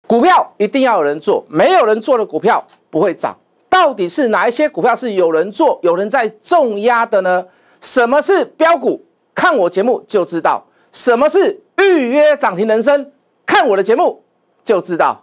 股票一定要有人做，没有人做的股票不会涨。到底是哪一些股票是有人做、有人在重压的呢？什么是标股？看我节目就知道。什么是预约涨停人生？看我的节目就知道。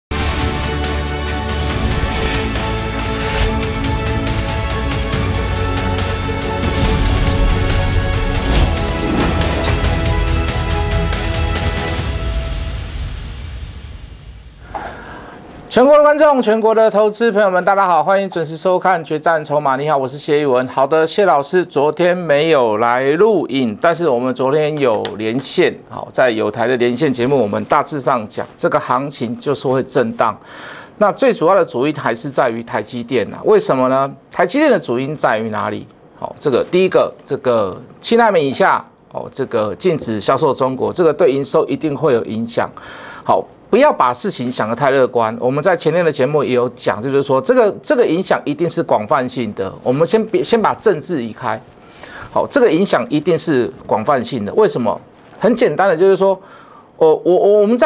全国的观众，全国的投资朋友们，大家好，欢迎准时收看《决战筹码》。你好，我是谢逸文。好的，谢老师昨天没有来录影，但是我们昨天有连线。好，在有台的连线节目，我们大致上讲，这个行情就是会震荡。那最主要的主因还是在于台积电啊。为什么呢？台积电的主因在于哪里？好，这个第一个，这个7奈米以下，这个禁止销售中国，这个对营收一定会有影响。好。不要把事情想得太乐观。我们在前天的节目也有讲，就是说这个影响一定是广泛性的。我们先把政治移开，好，这个影响一定是广泛性的。为什么？很简单的，就是说，我们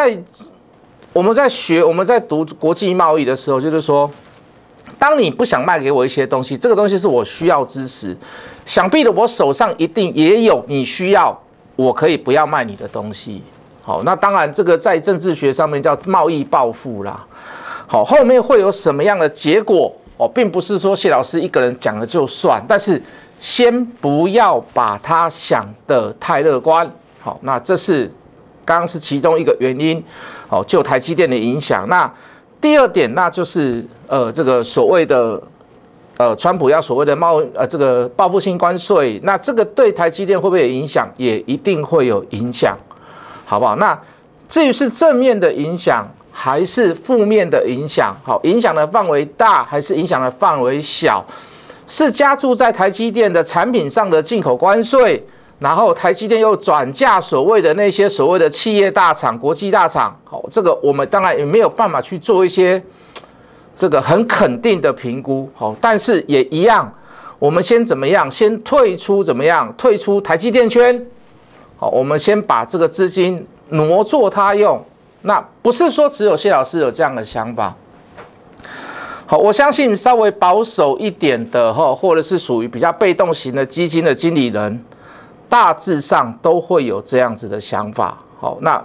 在读国际贸易的时候，就是说，当你不想卖给我一些东西，这个东西是我需要之时，想必的我手上一定也有你需要，我可以不要卖你的东西。好，那当然，这个在政治学上面叫贸易报复啦。好，后面会有什么样的结果？并不是说谢老师一个人讲了就算，但是先不要把它想得太乐观。好，那这是刚刚是其中一个原因。好，就台积电的影响。那第二点，那就是这个所谓的川普要所谓的这个报复性关税，那这个对台积电会不会有影响？也一定会有影响。好不好？那至于是正面的影响还是负面的影响，好，影响的范围大还是影响的范围小？是加注在台积电的产品上的进口关税，然后台积电又转嫁所谓的那些所谓的企业大厂、国际大厂，好，这个我们当然也没有办法去做一些这个很肯定的评估，好，但是也一样，我们先怎么样？先退出怎么样？退出台积电圈。好，我们先把这个资金挪作他用，那不是说只有谢老师有这样的想法。好，我相信稍微保守一点的或者是属于比较被动型的基金的经理人，大致上都会有这样子的想法。好，那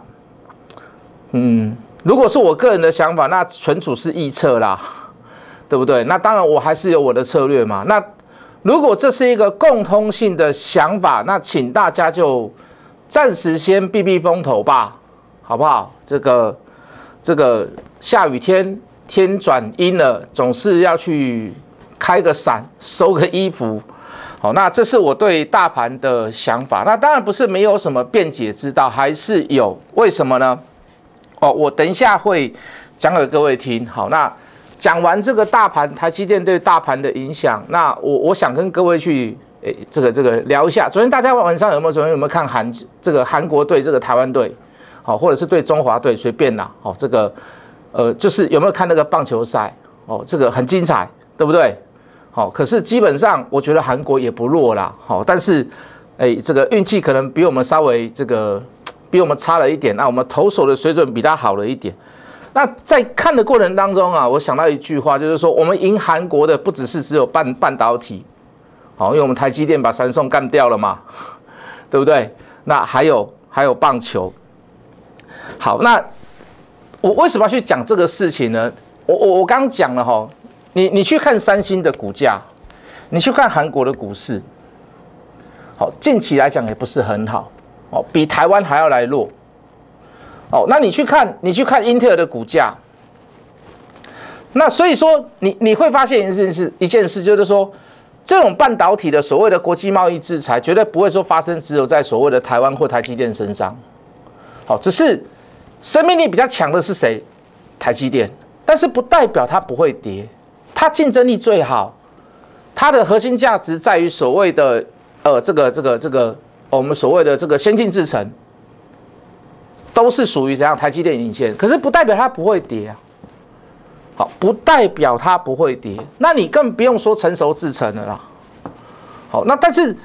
如果是我个人的想法，那纯属是臆测啦，对不对？那当然我还是有我的策略嘛。那如果这是一个共通性的想法，那请大家就暂时先避避风头吧，好不好？这个下雨天，天转阴了，总是要去开个伞，收个衣服。好，那这是我对大盘的想法。那当然不是没有什么辩解之道，还是有。为什么呢？我等一下会讲给各位听。好，那讲完这个大盘，台积电对大盘的影响，那我想跟各位去。这个聊一下。昨天大家晚上有没有看韩国队这个台湾队，好，或者是对中华队随便啦，好，这个就是有没有看那个棒球赛？这个很精彩，对不对？好，可是基本上我觉得韩国也不弱啦，好，但是这个运气可能比我们稍微比我们差了一点，那我们投手的水准比他好了一点。那在看的过程当中啊，我想到一句话，就是说我们赢韩国的不只有半导体。好，因为我们台积电把三宋干掉了嘛，对不对？那还有棒球。好，那我为什么要去讲这个事情呢？我刚刚讲了哈，你去看三星的股价，你去看韩国的股市，好，近期来讲也不是很好，比台湾还要来弱。那你去看英特尔的股价，那所以说你会发现一件事，就是说。这种半导体的所谓的国际贸易制裁，绝对不会说发生只有在所谓的台湾或台积电身上。好，只是生命力比较强的是谁？台积电，但是不代表它不会跌，它竞争力最好，它的核心价值在于所谓的我们所谓的这个先进制程，都是属于怎样台积电领先，可是不代表它不会跌啊。好，不代表它不会跌，那你更不用说成熟制程了啦。好，那但是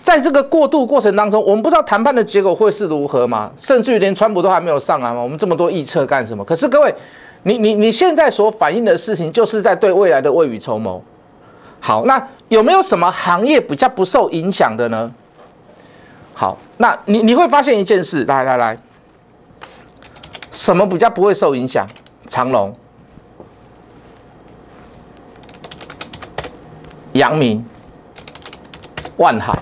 在这个过渡过程当中，我们不知道谈判的结果会是如何嘛，甚至于连川普都还没有上来嘛，我们这么多预测干什么？可是各位，你现在所反映的事情，就是在对未来的未雨绸缪。好，那有没有什么行业比较不受影响的呢？好，那你会发现一件事，来，什么比较不会受影响？长荣、阳明、万海。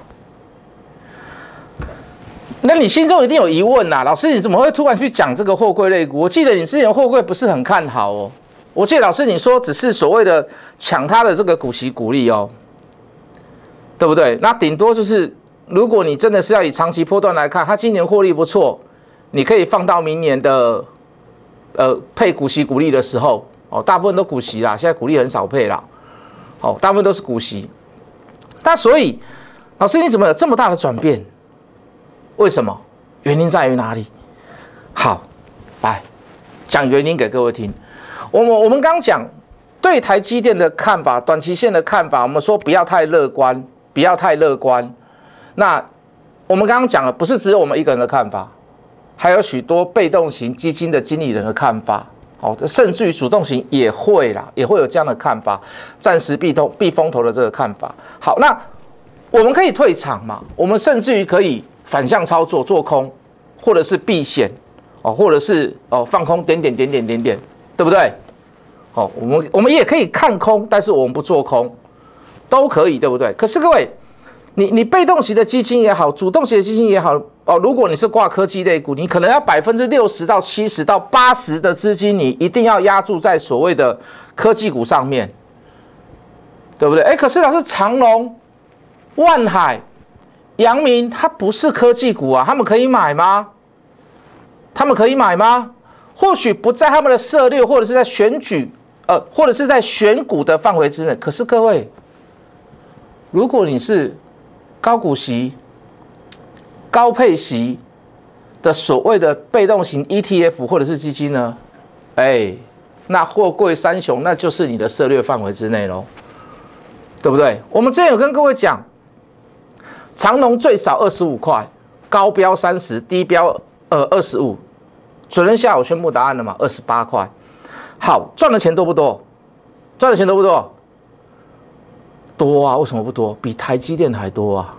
那你心中一定有疑问呐，老师你怎么会突然去讲这个货柜类股？我记得你之前货柜不是很看好哦。我记得老师你说只是所谓的抢他的这个股息股利哦，对不对？那顶多就是如果你真的是要以长期波段来看，它今年获利不错，你可以放到明年的配股息股利的时候哦，大部分都股息啦，现在股利很少配啦，哦，大部分都是股息。那所以老师你怎么有这么大的转变？为什么？原因在于哪里？好，来讲原因给各位听。我们刚讲对台积电的看法，短期线的看法，我们说不要太乐观，不要太乐观。那我们刚刚讲了，不是只有我们一个人的看法，还有许多被动型基金的经理人的看法，哦，甚至于主动型也会啦，也会有这样的看法，暂时避风头的这个看法。好，那我们可以退场嘛？我们甚至于可以反向操作，做空，或者是避险，哦，或者是放空点，对不对？哦，我们也可以看空，但是我们不做空，都可以，对不对？可是各位，你被动型的基金也好，主动型的基金也好，哦，如果你是挂科技类股，你可能要60%到70%到80%的资金，你一定要压注在所谓的科技股上面，对不对？哎，可是老师，长荣、万海、阳明，它不是科技股啊，他们可以买吗？他们可以买吗？或许不在他们的策略，或者是在选举，或者是在选股的范围之内。可是各位，如果你是高股息、高配息的所谓的被动型 ETF 或者是基金呢？哎，那货柜三雄那就是你的策略范围之内咯，对不对？我们之前有跟各位讲，长荣最少25块，高标30，低标25。准人下午宣布答案了嘛？28块，好，赚的钱多不多？赚的钱多不多？多啊！为什么不多？比台积电还多啊！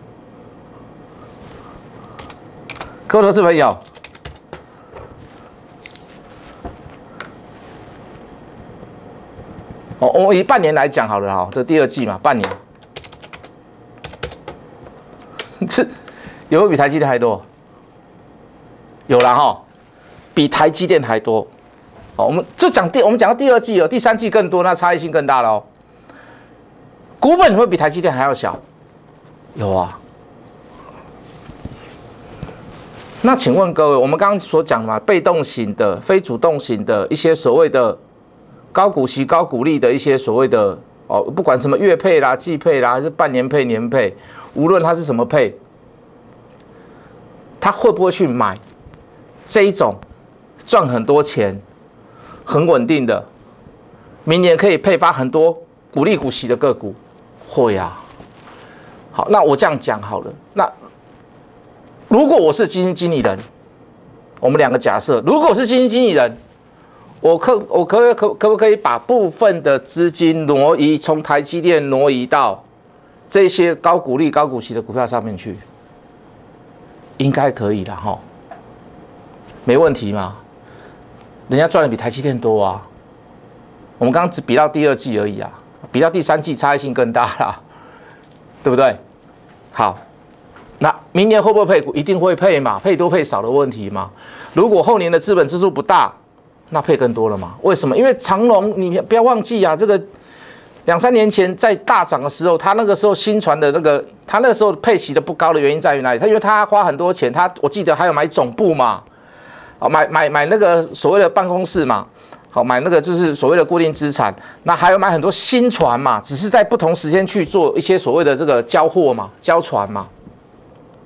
各位投资朋友，我以半年来讲好了哈，这第二季嘛，半年，这有没有比台积电还多？有啦哈。比台积电还多，我们讲到第二季了，第三季更多，那差异性更大了哦。股本有没有比台积电还要小？有啊。那请问各位，我们刚刚所讲嘛，被动型的、非主动型的一些所谓的高股息、高股利的一些所谓的不管什么月配啦、季配啦，还是半年配、年配，无论它是什么配，他会不会去买这一种？赚很多钱，很稳定的，明年可以配发很多股利股息的个股，会啊。好，那我这样讲好了。那如果我是基金经理人，我们两个假设，如果我是基金经理人，我可不可以把部分的资金挪移，从台积电挪移到这些高股利、高股息的股票上面去？应该可以啦齁，没问题嘛。人家赚的比台积电多啊，我们刚刚只比到第二季而已啊，比到第三季差异性更大啦，对不对？好，那明年会不会配股？一定会配嘛，配多配少的问题嘛。如果后年的资本支出不大，那配更多了嘛？为什么？因为长荣，你不要忘记啊，这个2-3年前在大涨的时候，他那个时候新传的那个，他那个时候配息的不高的原因在于哪里？他因为他花很多钱，我记得还有买总部嘛。买那个所谓的办公室嘛，好，买那个就是所谓的固定资产，那还有买很多新船嘛，只是在不同时间去做一些所谓的这个交货嘛，交船嘛，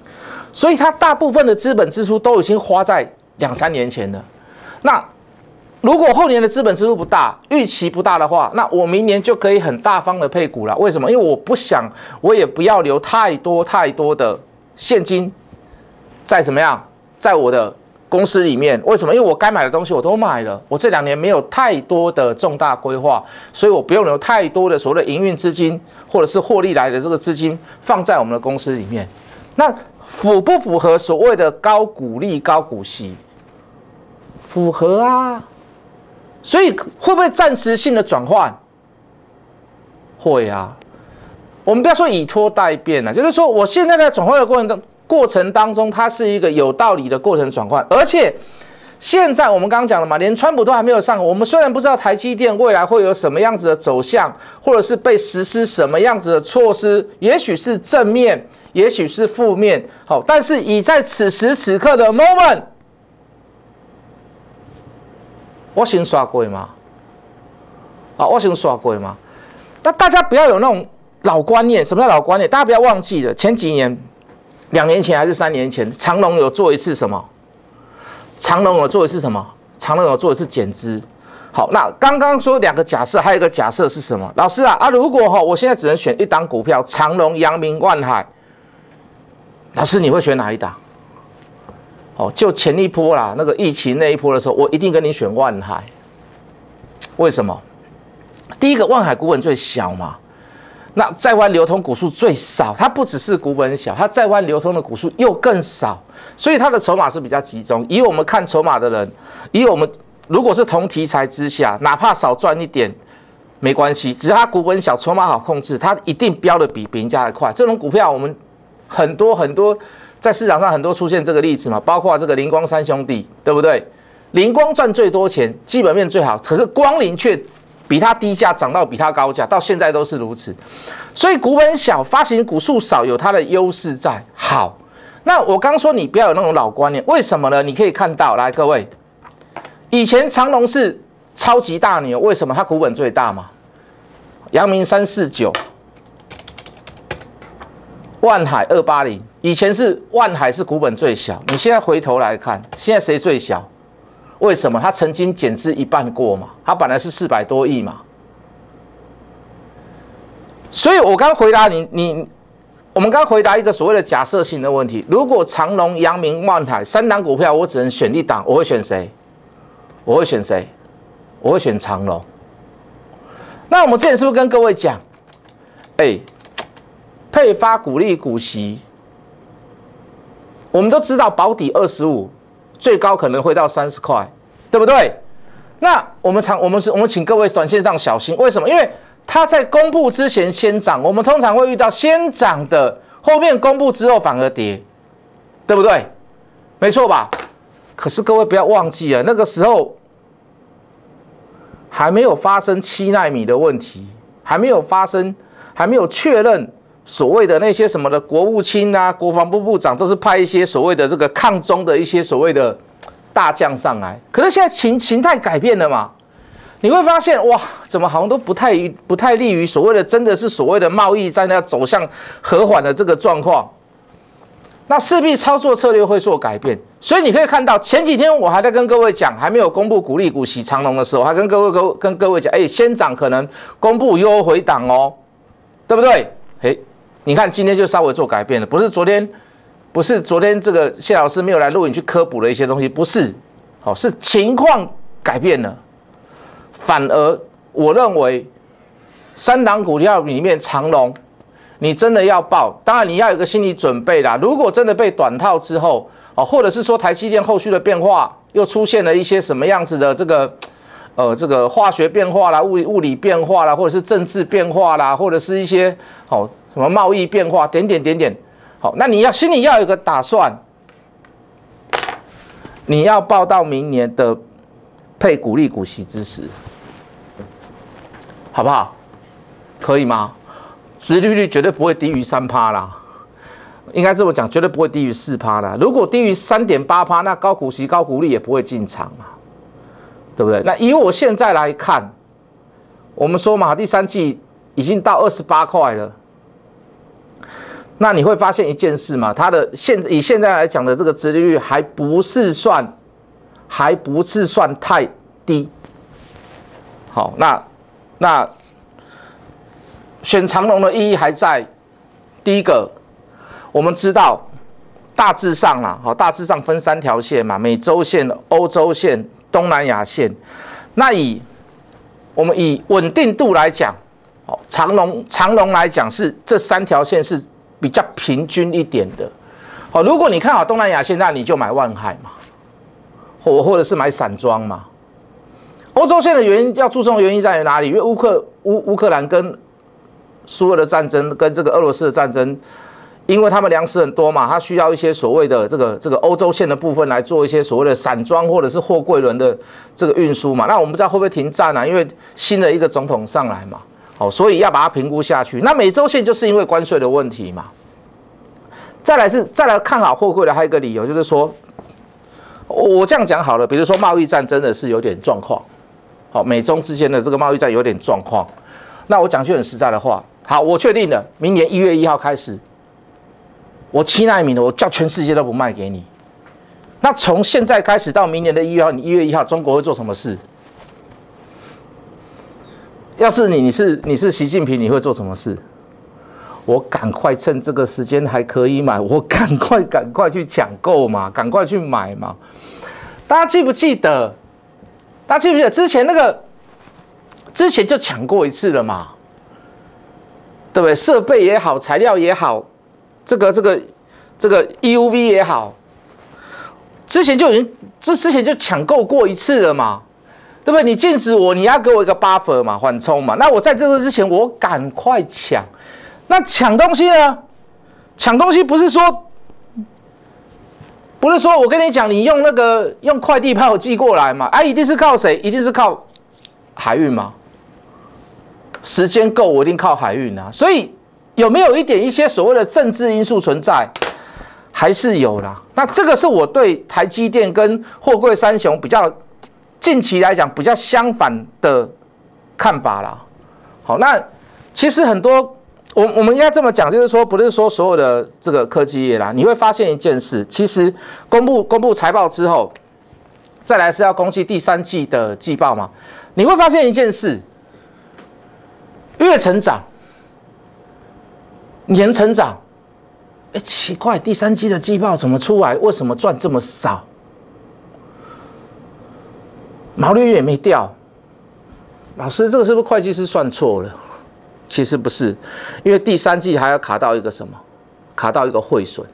所以它大部分的资本支出都已经花在2-3年前了。那如果后年的资本支出不大，预期不大的话，那我明年就可以很大方的配股了。为什么？因为我不想，我也不要留太多的现金在怎么样，在我的公司里面。为什么？因为我该买的东西我都买了，我这2年没有太多的重大规划，所以我不用留太多的所谓的营运资金或者是获利来的这个资金放在我们的公司里面。那符不符合所谓的高股利、高股息？符合啊。所以会不会暂时性的转换？会啊。我们不要说以拖代变了，就是说我现在在转换的过程当中，它是一个有道理的过程转换。而且现在我们刚刚讲了嘛，连川普都还没有上，我们虽然不知道台积电未来会有什么样子的走向，或者是被实施什么样子的措施，也许是正面，也许是负面。好，但是以在此时此刻的 moment。我先刷过吗？我先刷过吗？那大家不要有那种老观念。什么叫老观念？大家不要忘记了，前几年，2年前还是3年前，长荣有做一次什么？长荣有做一次什么？长荣有做一次减资。好，那刚刚说2个假设，还有一个假设是什么？老师啊，如果我现在只能选1档股票，长荣、阳明、万海，老师你会选哪一档？就前一波啦，那个疫情那一波的时候，我一定跟你选万海。为什么？第一个，万海股本最小嘛，那在湾流通股数最少，它不只是股本小，它在湾流通的股数又更少，所以它的筹码是比较集中。以我们看筹码的人，以我们如果是同题材之下，哪怕少赚一点没关系，只要它股本小，筹码好控制，它一定飙的比别人家还快。这种股票我们很多。在市场上很多出现这个例子嘛，包括这个灵光3兄弟，对不对？灵光赚最多钱，基本面最好，可是光临却比它低价涨到比它高价，到现在都是如此。所以股本小，发行股数少，有它的优势在。好，那我刚说你不要有那种老观念，为什么呢？你可以看到，来各位，以前长荣是超级大牛，为什么？它股本最大嘛。阳明349。万海280，以前是万海是股本最小，你现在回头来看，现在谁最小？为什么？它曾经减资1半过嘛，它本来是400多亿嘛。所以我刚回答我们刚回答一个所谓的假设性的问题：如果长荣、阳明、万海3档股票，我只能选1档，我会选谁？我会选谁？我会选长荣。那我们之前是不是跟各位讲，配发股利股息，我们都知道保底25，最高可能会到30块，对不对？那我们请各位短线上小心，为什么？因为它在公布之前先涨，我们通常会遇到先涨的，后面公布之后反而跌，对不对？没错吧？可是各位不要忘记了，那个时候还没有发生7奈米的问题，还没有确认。所谓的那些什么的国务卿啊、国防部部长都是派一些所谓的这个抗中的一些所谓的大将上来，可是现在形态改变了嘛？你会发现哇，怎么好像都不太利于所谓的真的是所谓的贸易战要走向和缓的这个状况，那势必操作策略会做改变。所以你可以看到前几天我还在跟各位讲，还没有公布股利股息长荣的时候，还跟各位讲，先涨可能公布又回档哦，对不对？你看今天就稍微做改变了，不是昨天这个谢老师没有来录影去科普了一些东西，不是，是情况改变了，反而我认为3档股票里面长荣，你真的要报，当然你要有个心理准备啦。如果真的被短套之后，或者是说台积电后续的变化又出现了一些什么样子的这个化学变化啦、物理变化啦，或者是政治变化啦，或者是一些什么贸易变化，点点，好，那你心里要有一个打算，你要报到明年的配股利股息之时，好不好？可以吗？殖利率绝对不会低于3%啦，应该这么讲，绝对不会低于4%啦。如果低于3.8%，那高股息高股利也不会进场啊，对不对？那以我现在来看，我们说嘛，第3季已经到28块了。那你会发现一件事嘛，它的以现在来讲的这个殖利率还不是算太低。好，那选长荣的意义还在第一个，我们知道大致上啦，好，大致上分3条线嘛，美洲线、欧洲线、东南亚线。那我们以稳定度来讲，长荣来讲是这3条线是比较平均一点的。好，如果你看好东南亚线，那你就买万海嘛，或者是买散装嘛。欧洲线的原因要注重的原因在于哪里？因为乌克兰跟苏俄的战争跟这个俄罗斯的战争，因为他们粮食很多嘛，它需要一些所谓的这个欧洲线的部分来做一些所谓的散装或者是货柜轮的这个运输嘛。那我们不知道会不会停战啊？因为新的一个总统上来嘛，好，所以要把它评估下去。那美洲线就是因为关税的问题嘛。再来看好货柜的还有一个理由就是说，我这样讲好了，比如说贸易战真的是有点状况。好，美中之间的这个贸易战有点状况，那我讲句很实在的话，好，我确定了，明年1月1号开始，我7奈米的，我叫全世界都不卖给你。那从现在开始到明年的1月1号，你1月1号中国会做什么事？要是你是习近平，你会做什么事？我赶快趁这个时间还可以买，我赶快去抢购嘛，赶快去买嘛。大家记不记得？之前就抢过一次了嘛，对不对？设备也好，材料也好，这个 EUV 也好，之前就抢购过一次了嘛，对不对？你禁止我，你要给我一个 buffer 嘛，缓冲嘛。那我在这个之前，我赶快抢。那抢东西呢？抢东西不是说我跟你讲，你用快递把我寄过来嘛？啊，一定是靠谁？一定是靠海运嘛？时间够，我一定靠海运啊。所以有没有一些所谓的政治因素存在？还是有啦。那这个是我对台积电跟货柜三雄比较近期来讲比较相反的看法啦。好，那其实很多。我们应该这么讲，就是说，不是说所有的这个科技业啦，你会发现一件事，其实公布财报之后，再来是要公布第3季的季报嘛，你会发现一件事，月成长，年成长，奇怪，第3季的季报怎么出来？为什么赚这么少？毛利率也没掉，老师，这个是不是会计师算错了？其实不是，因为第3季还要卡到一个什么？卡到一个汇损，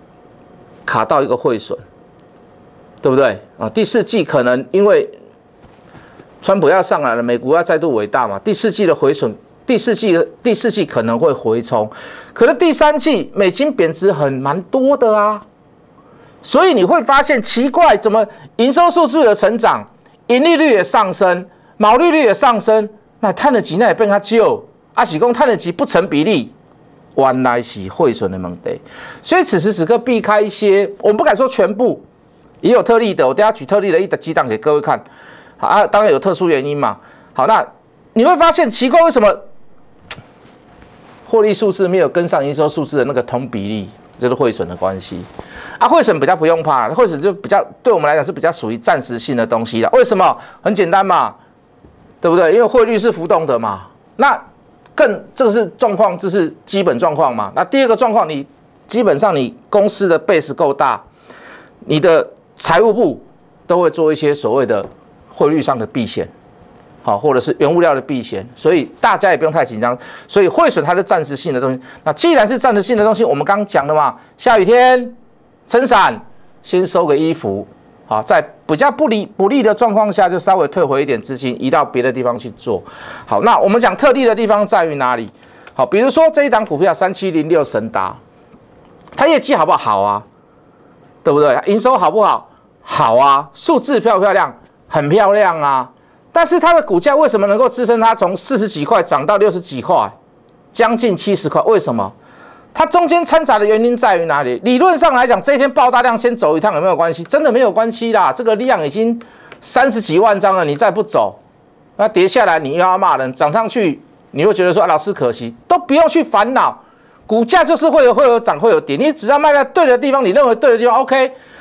对不对啊？第4季可能因为川普要上来了，美国要再度伟大嘛，第4季的回损，第四季可能会回冲，可是第3季美金贬值蛮多的啊，所以你会发现奇怪，怎么营收数据的成长，盈利率也上升，毛利率也上升，那碳的级那也变它旧。是讲碳的级不成比例，原来是汇损的问题。所以此时此刻避开一些，我们不敢说全部，也有特例的。我等一下举特例的一几档给各位看。好啊，当然有特殊原因嘛。好，那你会发现奇怪，为什么获利数字没有跟上营收数字的那个同比例，就是汇损的关系。啊，汇损比较不用怕，汇损就比较对我们来讲是比较属于暂时性的东西啦。为什么？很简单嘛，对不对？因为汇率是浮动的嘛。那这个是状况，这是基本状况嘛。那第二个状况，你基本上你公司的 base 够大，你的财务部都会做一些所谓的汇率上的避险，好，或者是原物料的避险，所以大家也不用太紧张。所以汇损它是暂时性的东西。那既然是暂时性的东西，我们刚刚讲了嘛，下雨天撑伞，先收个衣服。好，在比较不利的状况下，就稍微退回一点资金，移到别的地方去做。好，那我们讲特例的地方在于哪里？好，比如说这一档股票3706神达，它业绩好不好？好啊，对不对？营收好不好？好啊，数字漂不漂亮？很漂亮啊。但是它的股价为什么能够支撑它从40几块涨到60几块，将近70块？为什么？它中间掺杂的原因在于哪里？理论上来讲，这一天爆大量先走一趟有没有关系？真的没有关系啦，这个量已经30几万张了，你再不走，那跌下来你又要骂人，涨上去你会觉得说啊，老师可惜，都不用去烦恼，股价就是会有涨会有跌，你只要卖在对的地方，你认为对的地方 ，OK。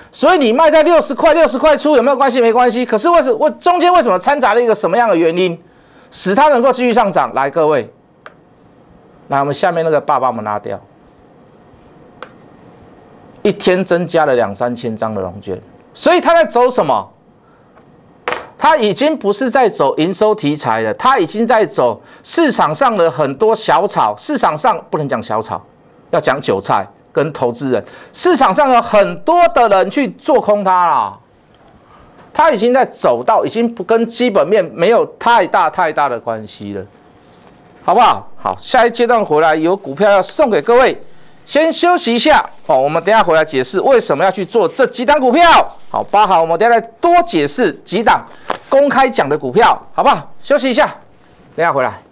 所以你卖在60块，60块出有没有关系？没关系。可是中间为什么掺杂了一个什么样的原因，使它能够继续上涨？来，各位，来，我们下面那个把我们拿掉，一天增加了2、3千张的融券，所以它在走什么？它已经不是在走营收题材了，它已经在走市场上的很多小草。市场上不能讲小草，要讲韭菜跟投资人。市场上有很多的人去做空它啦，它已经在走到已经不跟基本面没有太大的关系了，好不好？好，下一阶段回来有股票要送给各位。先休息一下，我们等一下回来解释为什么要去做这几档股票。好，包含我们等一下再多解释几档公开讲的股票，好不好？休息一下，等一下回来。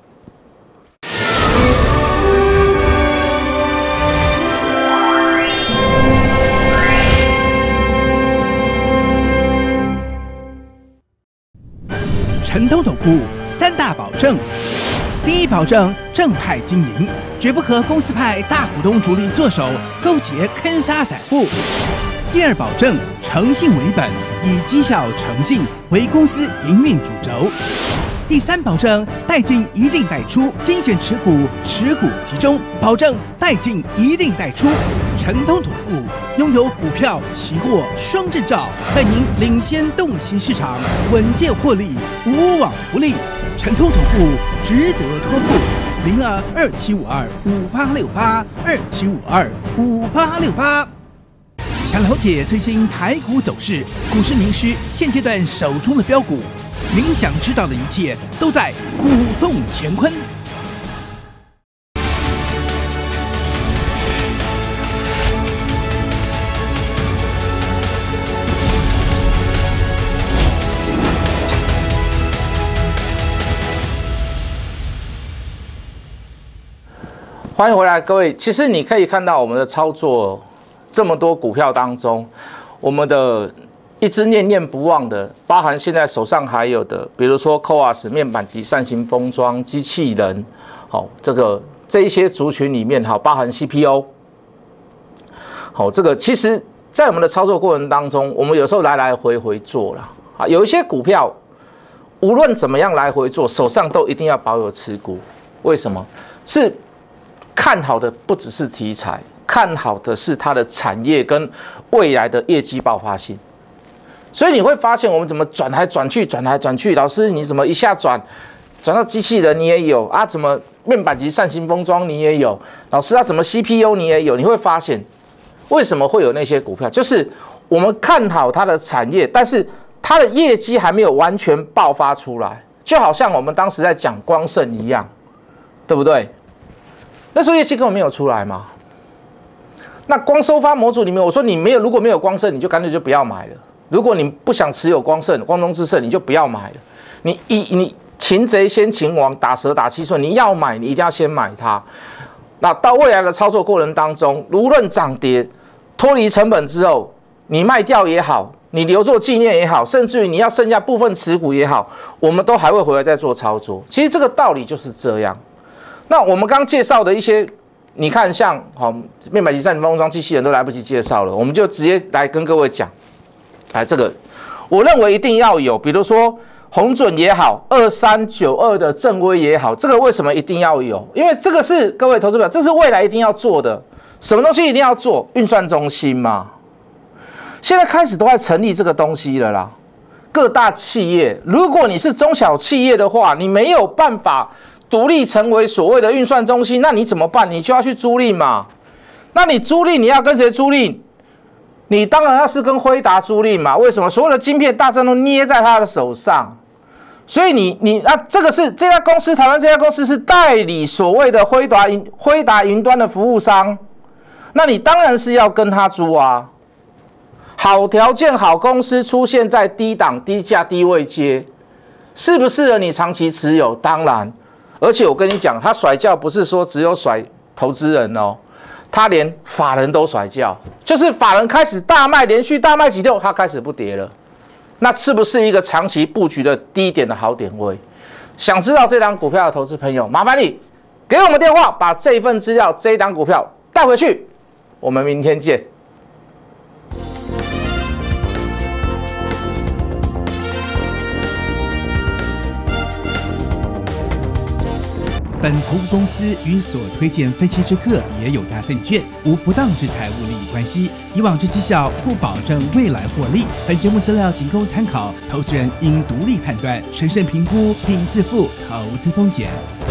陈东总部3大保证：第一，保证正派经营，绝不和公司派大股东主力做手勾结坑杀散户；第二，保证诚信为本，以绩效诚信为公司营运主轴；第三，保证带进一定带出，精选持股集中，保证带进一定带出。陈东总部拥有股票、期货双证照，带您领先洞悉市场，稳健获利，无往不利。陈通总部值得托付，02-2752-5868，2752-5868。想了解最新台股走势，股市名师现阶段手中的标股，您想知道的一切都在股动乾坤。 欢迎回来，各位。其实你可以看到我们的操作，这么多股票当中，我们的一直念念不忘的，包含现在手上还有的，比如说 CoWoS 面板及扇形封装机器人，好，这一些族群里面，好，包含 CPU， 好，这个其实在我们的操作过程当中，我们有时候来来回回做啦，啊，有一些股票无论怎么样来回做，手上都一定要保有持股。为什么？是看好的不只是题材，看好的是它的产业跟未来的业绩爆发性。所以你会发现，我们怎么转来转去，老师你怎么一下转到机器人你也有啊？怎么面板及扇形封装你也有？老师啊，怎么 CPU 你也有？你会发现为什么会有那些股票？就是我们看好它的产业，但是它的业绩还没有完全爆发出来，就好像我们当时在讲光盛一样，对不对？那时候业绩根本没有出来嘛。那光收发模组里面，我说你没有，如果没有光盛，你就干脆就不要买了。如果你不想持有光盛、光中之盛，你就不要买了。你擒贼先擒王，打蛇打七寸，你要买，你一定要先买它。那到未来的操作过程当中，无论涨跌，脱离成本之后，你卖掉也好，你留作纪念也好，甚至于你要剩下部分持股也好，我们都还会回来再做操作。其实这个道理就是这样。那我们刚介绍的一些，你看像好面板及扇形封装机器人都来不及介绍了，我们就直接来跟各位讲。来，这个我认为一定要有，比如说鸿准也好，2392的正威也好，这个为什么一定要有？因为这个是各位投资者，这是未来一定要做的。什么东西一定要做？运算中心嘛。现在开始都在成立这个东西了啦。各大企业，如果你是中小企业的话，你没有办法独立成为所谓的运算中心，那你怎么办？你就要去租赁嘛。那你租赁，你要跟谁租赁？你当然要是跟辉达租赁嘛？为什么？所有的晶片大战都捏在他的手上，所以你这个是这家公司，台湾这家公司是代理所谓的辉达云端的服务商，那你当然是要跟他租啊。好条件好公司出现在低档低价低位阶，适不适合你长期持有？当然，而且我跟你讲，他甩轿不是说只有甩投资人哦。他连法人都甩轿，就是法人开始大卖，连续大卖几天，他开始不跌了。那是不是一个长期布局的低点的好点位？想知道这档股票的投资朋友，麻烦你给我们电话，把这一份资料、这一档股票带回去。我们明天见。 本投顾公司与所推荐分期之个别有价证券无不当之财务利益关系，以往之绩效不保证未来获利。本节目资料仅供参考，投资人应独立判断、审慎评估并自负投资风险。